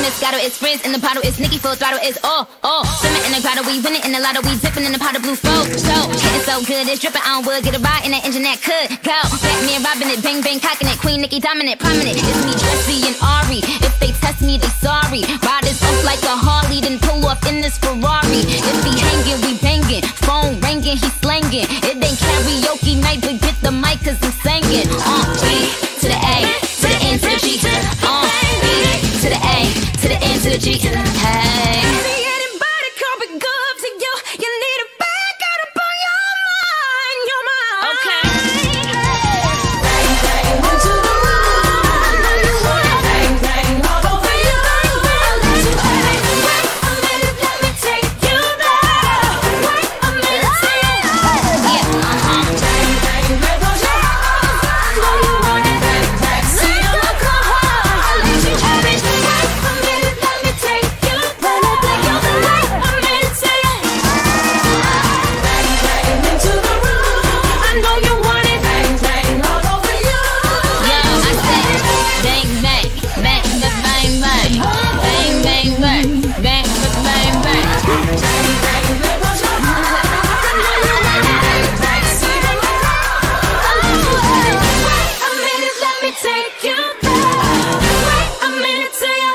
Moscato, it's Frizz in the bottle, it's Nicki full throttle, it's all. Swimming in the grotto, we winning in the lotto, we dipping in the pot of blue flow. So, hitting so good, it's dripping on wood, get a ride in that engine that could go. Batman robbing it, bang bang cocking it, Queen Nicki dominant, prominent. It's me, Jessie and Ari. If they test me, they sorry. Riders up like a Harley, then pull off in this Ferrari. If he hanging, we banging. Phone ringing, he slanging. It ain't karaoke night, but get the mic 'cause I'm singing. B to the A, to the N to the G. B to the A, to the N to the G. Hey. Anybody come be good to you? You need a back out up on your mind, your mind. Okay. Bang bang into the room. I know you want it. Bang bang all over you. I'll let you have it. Wait a minute, let me take you there. Wait a minute, say it. Yeah, Bang bang, there goes your heart. I know you want it. Bang bang, see you look hard. I'll let you have it. Wait a minute, let me take you there. Wait a minute, say it. Bang bang into the room. I know you want it. Bang bang all over you. yo, I said bang bang, bang bang bang bang, bang bang bang, bang bang bang. Bang bang, there goes your heart. I know you want it. Bang bang, see you look hard. I'll let you have it. Wait a minute, let me take you there. Wait a minute, say it.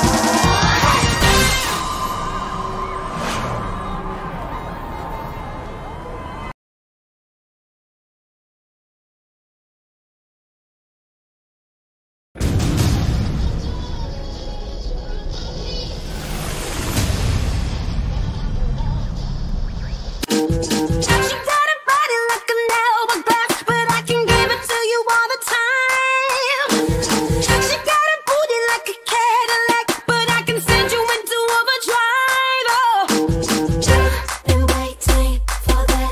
She got a body like an hourglass, but I can give it to you all the time. She got a booty like a Cadillac, but I can send you into overdrive. Oh, been waiting for that.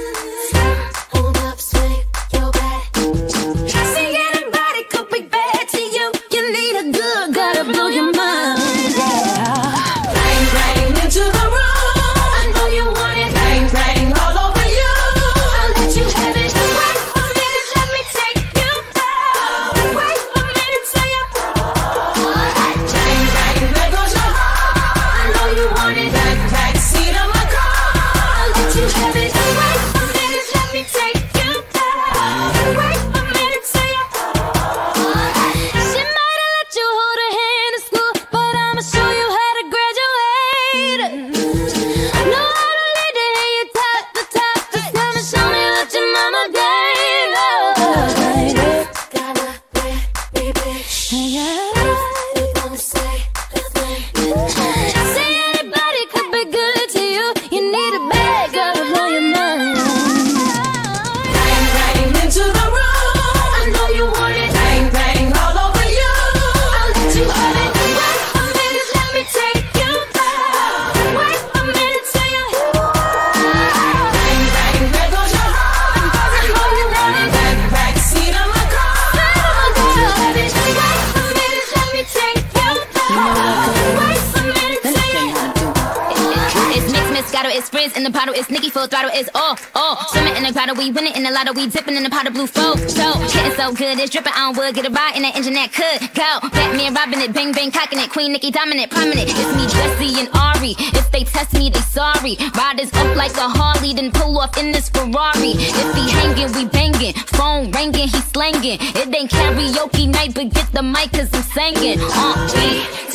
Hold up, swing your back. See, anybody could be bad to you. You need a good, gotta blow your mind. Yeah. Bang bang into the room. I know you want it. Bang bang all over you. I'll let you have it. Wait a minute, let me take you there. Wait a minute, say it. Bang bang, there goes your heart. I know you want it. Bang bang, seat of my car. I'll let you have it. Wait a minute, let me take you there. Wait a minute, say it. She might have let you hold her hand in school, but I'ma show you how to graduate. Know how to lead to hear you top the top. Just come and show me what your mama gave. Gotta let me be. You gonna say the thing. Say anybody could be good to you. You need a bag, gotta blow your mind. Bang bang into the room. I know you want it. Bang bang all over you. I'll let you have it. Wait a minute, let me take you there. Wait a minute, say it. Bang bang, there goes your heart. I know you want it. Bang bang, seat of my car. I'll let you have it. Wait a minute, let me take you there. Wait a minute, say it. It's mixed Moscato, it's Frizz in the bottle, it's Nicki full throttle, it's all. Swimming in the grotto, we winning in the lotto, we dipping in the pot of blue flow. So, hitting so good, it's dripping on wood, get a ride in that engine that could go. Batman robbing it, bang bang cocking it, Queen Nicki dominant, prominent. It's me, Jessie and Ari. If they test me, they sorry. Riders up like a Harley, then pull off in this Ferrari. If he hanging, we banging. Phone ringing, he slanging. It ain't karaoke night, but get the mic 'cause I'm singing. B